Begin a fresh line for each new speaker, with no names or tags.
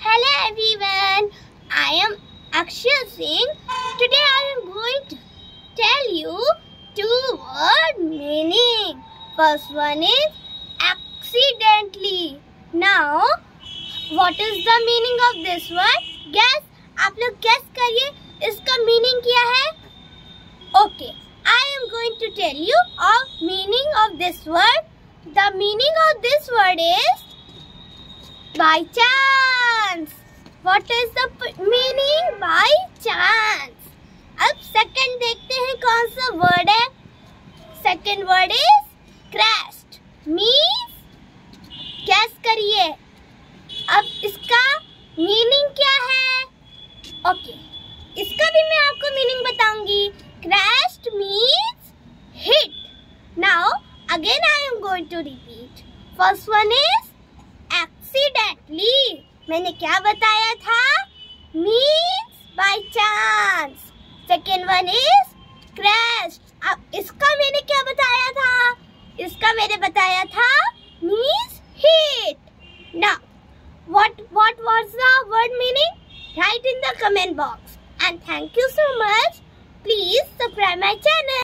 Hello everyone, I am Akshay Singh. Today I am going to tell you two word meaning. First one is accidentally. Now, what is the meaning of this word? Guess. आप लोग guess करिए इसका meaning क्या है? Okay, I am going to tell you of meaning of this word. The meaning of this word is by chance. What is the meaning? By chance. अब second देखते हैं कौन सा word है. Second word is crashed. Means guess करिए. अब इसका meaning क्या है? Okay, इसका भी मैं आपको meaning बताऊंगी. Crashed means hit. Now again I am going to repeat. First one is accidentally. मैंने क्या बताया था? Means by chance. Second one is crashed. अब इसका मैंने क्या बताया था? इसका मैंने बताया था means hit. Now, what was the word meaning? Write in the comment box. And thank you so much. Please subscribe my channel.